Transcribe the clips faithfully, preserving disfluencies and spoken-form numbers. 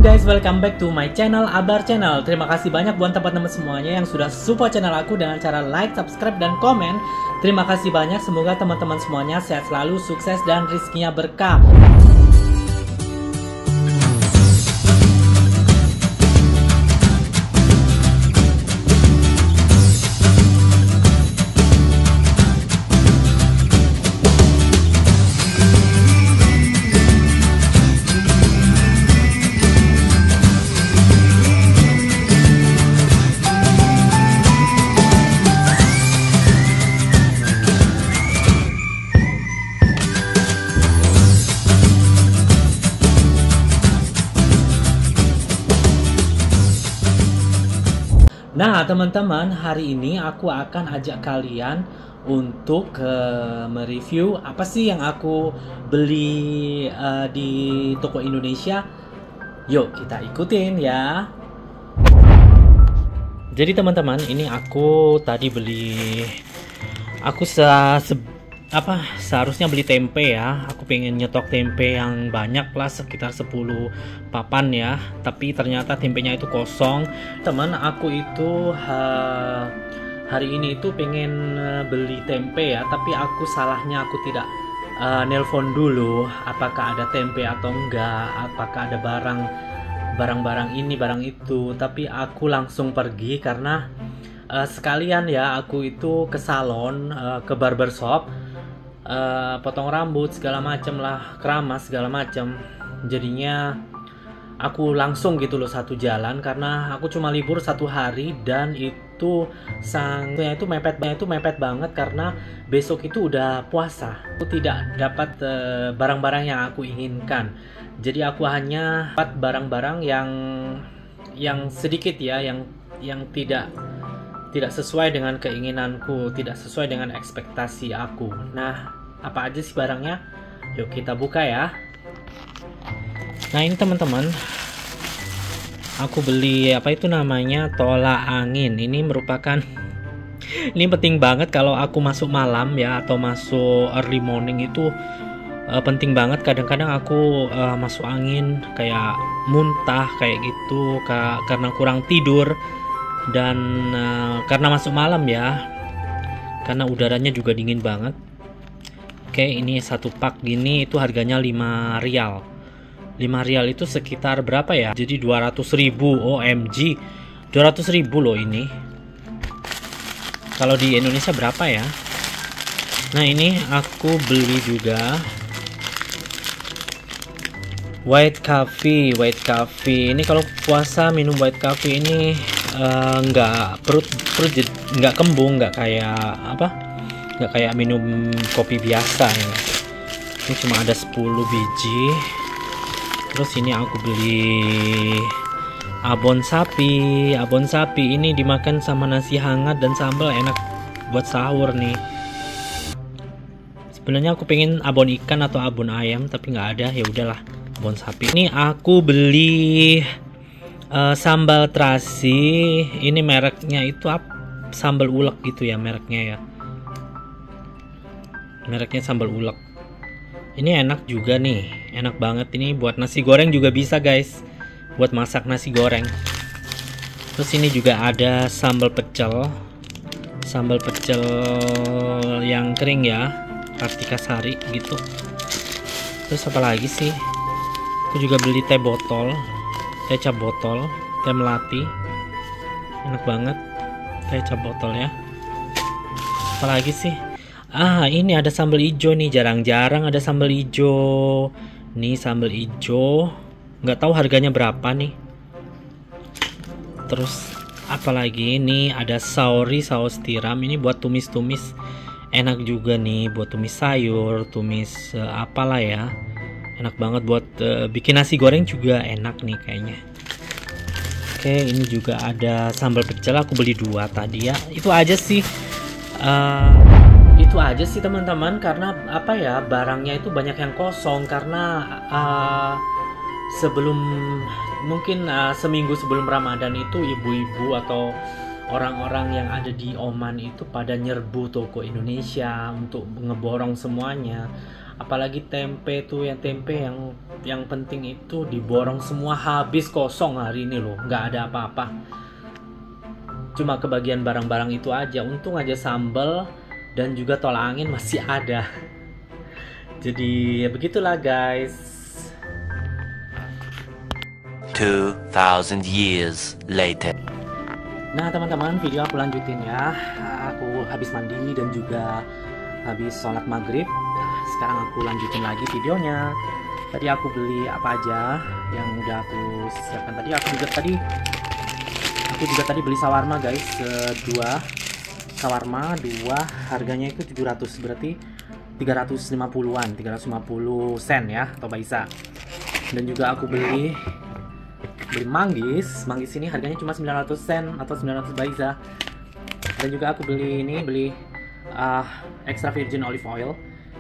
guys, welcome back to my channel Abar Channel. Terima kasih banyak buat teman-teman semuanya yang sudah support channel aku dengan cara like, subscribe, dan komen. Terima kasih banyak, semoga teman-teman semuanya sehat selalu, sukses, dan rezekinya berkah. Nah teman-teman, hari ini aku akan ajak kalian untuk uh, mereview apa sih yang aku beli uh, di toko Indonesia. Yuk kita ikutin ya. Jadi teman-teman, ini aku tadi beli, aku se, se apa seharusnya beli tempe ya. Aku pengen nyetok tempe yang banyak lah, sekitar sepuluh papan ya, tapi ternyata tempenya itu kosong. Teman, aku itu ha, hari ini itu pengen beli tempe ya, tapi aku salahnya aku tidak uh, nelpon dulu apakah ada tempe atau enggak, apakah ada barang barang-barang ini barang itu, tapi aku langsung pergi karena uh, sekalian ya aku itu ke salon, uh, ke barbershop, Uh, potong rambut segala macem lah, keramas segala macem. Jadinya aku langsung gitu loh satu jalan, karena aku cuma libur satu hari dan itu sangnya itu mepet banget itu mepet banget karena besok itu udah puasa. Aku tidak dapat barang-barang uh, yang aku inginkan. Jadi aku hanya dapat barang-barang yang yang sedikit ya, yang yang tidak tidak sesuai dengan keinginanku, tidak sesuai dengan ekspektasi aku. Nah, apa aja sih barangnya? Yuk kita buka ya. Nah ini teman-teman, aku beli apa itu namanya, tolak angin. Ini merupakan ini penting banget kalau aku masuk malam ya, atau masuk early morning itu uh, penting banget. Kadang-kadang aku uh, masuk angin kayak muntah kayak gitu ka karena kurang tidur. Dan uh, karena masuk malam ya, karena udaranya juga dingin banget. Oke, ini satu pak gini itu harganya lima rial. lima rial itu sekitar berapa ya? Jadi dua ratus ribu. O M G, dua ratus ribu loh ini. Kalau di Indonesia berapa ya? Nah ini aku beli juga white coffee. White coffee ini kalau puasa minum white coffee ini Uh, nggak perut perut nggak kembung, nggak kayak apa nggak kayak minum kopi biasa ya. Ini cuma ada sepuluh biji. Terus ini aku beli abon sapi. Abon sapi ini dimakan sama nasi hangat dan sambal, enak buat sahur nih. Sebenarnya aku pengen abon ikan atau abon ayam, tapi nggak ada, ya udahlah abon sapi. Ini aku beli Uh, sambal terasi. Ini mereknya itu apa? Sambal ulek gitu ya mereknya ya. Mereknya sambal ulek. Ini enak juga nih, enak banget. Ini buat nasi goreng juga bisa guys, buat masak nasi goreng. Terus ini juga ada sambal pecel. Sambal pecel yang kering ya, Kartika Sari gitu. Terus apa lagi sih? Aku juga beli teh botol, teh cap botol, teh melati, enak banget teh cap botol ya. Apalagi sih? Ah ini ada sambal hijau nih, jarang-jarang ada sambal hijau. Nih sambal hijau, nggak tahu harganya berapa nih. Terus apalagi ini ada saori, saus tiram. Ini buat tumis-tumis, enak juga nih buat tumis sayur, tumis uh, apalah ya. Enak banget buat uh, bikin nasi goreng juga enak nih kayaknya. Oke, ini juga ada sambal pecel, aku beli dua tadi ya. Itu aja sih. Uh, itu aja sih teman-teman, karena apa ya, barangnya itu banyak yang kosong karena uh, sebelum mungkin uh, seminggu sebelum Ramadan itu ibu-ibu atau orang-orang yang ada di Oman itu pada nyerbu toko Indonesia untuk ngeborong semuanya. Apalagi tempe tuh, yang tempe yang yang penting itu diborong semua, habis kosong hari ini loh, nggak ada apa-apa. Cuma kebagian barang-barang itu aja. Untung aja sambal dan juga tolak angin masih ada. Jadi ya begitulah guys. two thousand years later. Nah teman-teman, video aku lanjutin ya. Aku habis mandi dan juga habis sholat maghrib. Sekarang aku lanjutin lagi videonya. Tadi aku beli apa aja yang udah aku siapkan tadi. Aku juga tadi Aku juga tadi beli shawarma guys, dua shawarma, dua harganya itu tujuh ratus, berarti tiga ratus lima puluhan, tiga ratus lima puluh sen ya, atau baisa. Dan juga aku beli beli manggis, manggis ini harganya cuma sembilan ratus sen atau sembilan ratus baisa. Dan juga aku beli ini, beli uh, extra virgin olive oil.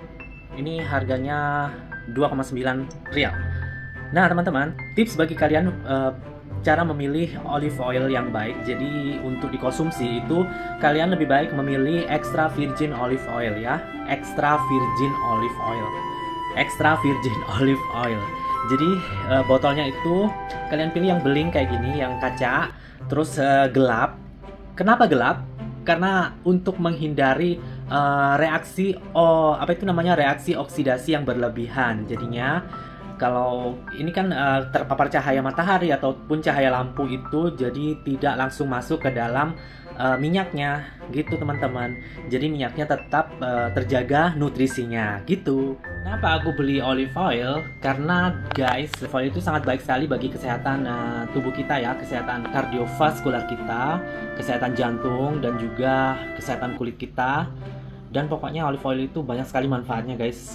Ini harganya dua koma sembilan rial. Nah teman-teman, tips bagi kalian uh, cara memilih olive oil yang baik. Jadi untuk dikonsumsi itu kalian lebih baik memilih extra virgin olive oil ya. Extra virgin olive oil. Extra virgin olive oil. Jadi uh, botolnya itu kalian pilih yang beling kayak gini, yang kaca, terus uh, gelap. Kenapa gelap? Karena untuk menghindari uh, reaksi oh apa itu namanya reaksi oksidasi yang berlebihan. Jadinya kalau ini kan uh, terpapar cahaya matahari ataupun cahaya lampu itu jadi tidak langsung masuk ke dalam uh, minyaknya gitu teman-teman. Jadi minyaknya tetap uh, terjaga nutrisinya gitu. Kenapa aku beli olive oil? Karena guys, olive oil itu sangat baik sekali bagi kesehatan uh, tubuh kita ya, kesehatan kardiovaskular kita, kesehatan jantung dan juga kesehatan kulit kita. Dan pokoknya olive oil itu banyak sekali manfaatnya guys.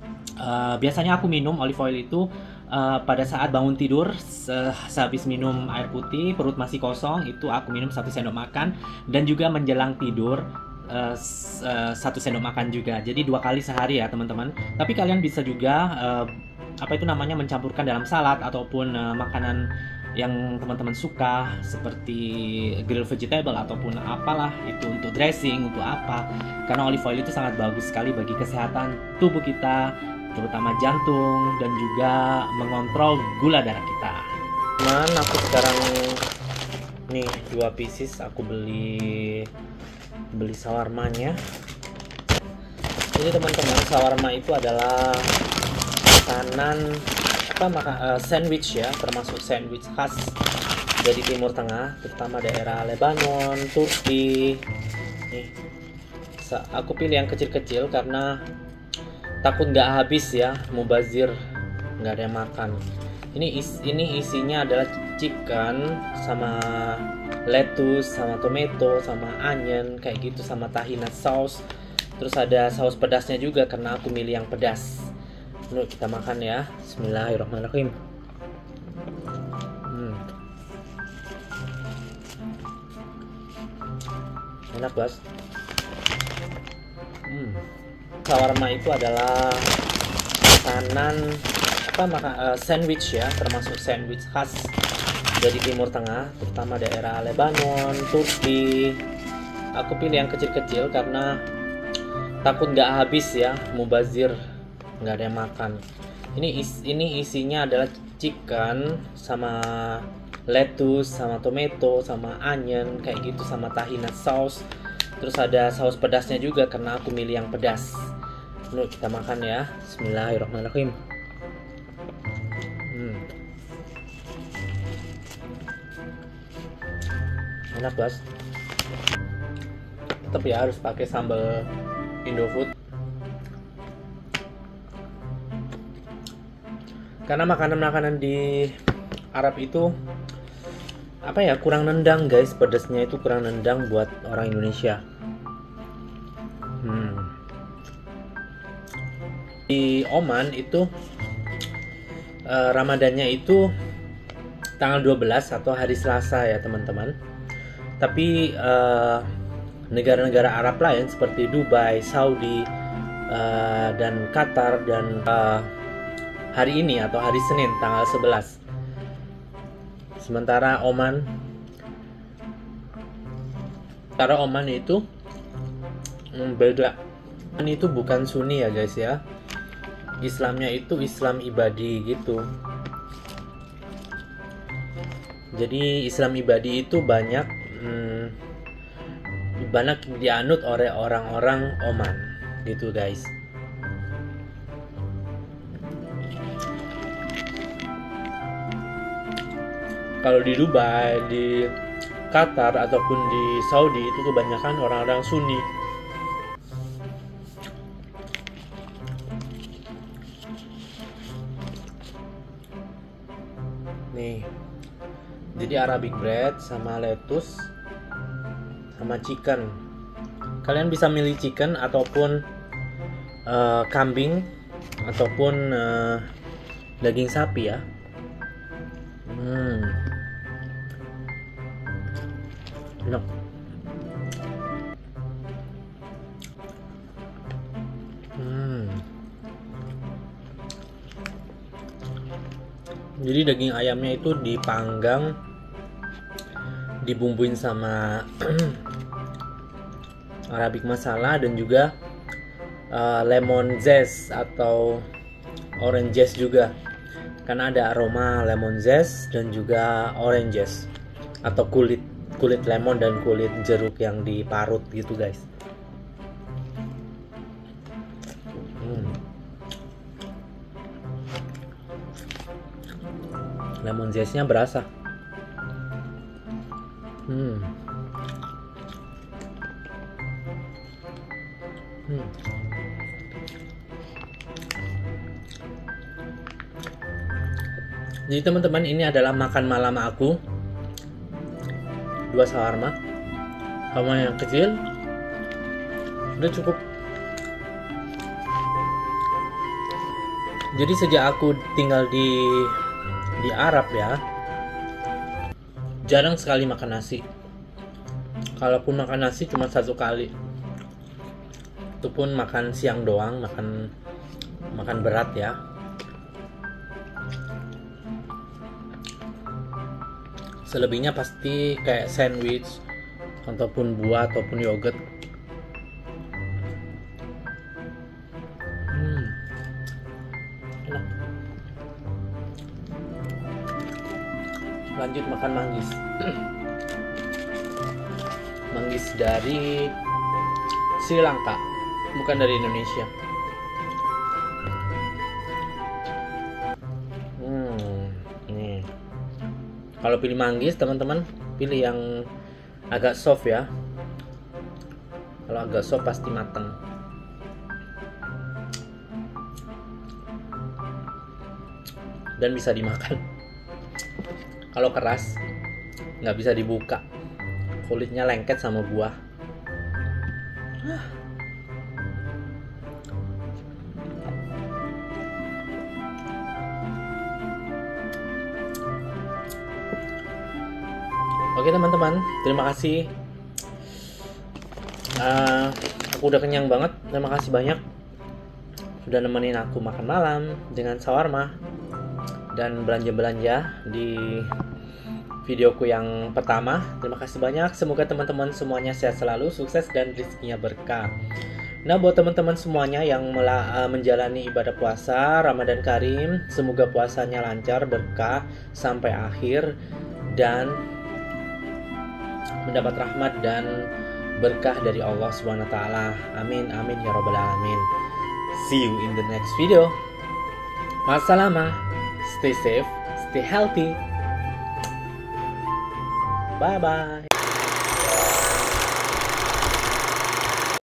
Uh, biasanya aku minum olive oil itu uh, pada saat bangun tidur, se sehabis minum air putih, perut masih kosong, itu aku minum satu sendok makan, dan juga menjelang tidur uh, uh, satu sendok makan juga. Jadi dua kali sehari ya teman-teman. Tapi kalian bisa juga uh, apa itu namanya mencampurkan dalam salad ataupun uh, makanan yang teman-teman suka, seperti grill vegetable ataupun apalah itu, untuk dressing, untuk apa. Karena olive oil itu sangat bagus sekali bagi kesehatan tubuh kita, terutama jantung, dan juga mengontrol gula darah kita. Teman, aku sekarang nih dua pieces aku beli beli shawarmanya. Jadi teman-teman, shawarma itu adalah makanan apa maka uh, sandwich ya, termasuk sandwich khas dari Timur Tengah, terutama daerah Lebanon, Turki. Nih, aku pilih yang kecil-kecil karena takut nggak habis ya, mubazir, nggak ada yang makan. Ini is, ini isinya adalah chicken sama lettuce sama tomato sama onion kayak gitu, sama tahina sauce. Terus ada saus pedasnya juga karena aku milih yang pedas. Yuk kita makan ya. Bismillahirrahmanirrahim. Hmm. Enak guys. Hmm. Shawarma itu adalah makanan apa maka uh, sandwich ya, termasuk sandwich khas dari Timur Tengah, terutama daerah Lebanon, Turki. Aku pilih yang kecil-kecil karena takut nggak habis ya, mubazir, nggak ada yang makan. Ini is, ini isinya adalah chicken sama lettuce sama tomato sama onion kayak gitu, sama tahina sauce. Terus ada saus pedasnya juga karena aku milih yang pedas. Yuk kita makan ya. Bismillahirrahmanirrahim. Hmm. Enak guys. Tetap ya harus pakai sambal Indofood. Karena makanan-makanan di Arab itu apa ya, kurang nendang guys, pedasnya itu kurang nendang buat orang Indonesia. Hmm. Di Oman itu uh, Ramadannya itu tanggal dua belas atau hari Selasa ya teman-teman. Tapi uh, negara-negara Arab lain seperti Dubai, Saudi, uh, dan Qatar dan uh, hari ini atau hari Senin tanggal sebelas. Sementara Oman Sementara Oman itu hmm, beda. Ini itu bukan Sunni ya guys ya. Islamnya itu Islam ibadi gitu. Jadi Islam ibadi itu banyak hmm, banyak dianut oleh orang-orang Oman gitu guys. Kalau di Dubai, di Qatar ataupun di Saudi itu kebanyakan orang-orang Sunni. Nih, jadi Arabic bread sama lettuce sama chicken. Kalian bisa milih chicken ataupun uh, kambing ataupun uh, daging sapi ya. Hmm, enak. Hmm. Jadi daging ayamnya itu dipanggang, dibumbuin sama Arabic masala dan juga uh, lemon zest atau orange zest juga. Karena ada aroma lemon zest dan juga orange zest atau kulit kulit lemon dan kulit jeruk yang diparut gitu guys. Hmm. Lemon zestnya berasa. Hmm. Hmm. Jadi teman-teman, ini adalah makan malam aku. Dua shawarma sama yang kecil udah cukup. Jadi sejak aku tinggal di di Arab ya, jarang sekali makan nasi. Kalaupun makan nasi cuma satu kali, itu pun makan siang doang, makan makan berat ya. Selebihnya pasti kayak sandwich ataupun buah ataupun yogurt. Hmm. Enak. Lanjut makan manggis. Manggis dari Sri Lanka, bukan dari Indonesia. Kalau pilih manggis teman-teman, pilih yang agak soft ya. Kalau agak soft pasti matang. Dan bisa dimakan. Kalau keras nggak bisa dibuka, kulitnya lengket sama buah. Oke teman-teman, terima kasih. Uh, aku udah kenyang banget. Terima kasih banyak sudah nemenin aku makan malam dengan shawarma dan belanja-belanja di videoku yang pertama. Terima kasih banyak. Semoga teman-teman semuanya sehat selalu, sukses dan rezekinya berkah. Nah, buat teman-teman semuanya yang uh, menjalani ibadah puasa Ramadan Karim, semoga puasanya lancar, berkah sampai akhir dan mendapat rahmat dan berkah dari Allah Subhanahu wa taala. Amin amin ya rabbal alamin. See you in the next video. Wassalamah. Stay safe, stay healthy. Bye bye.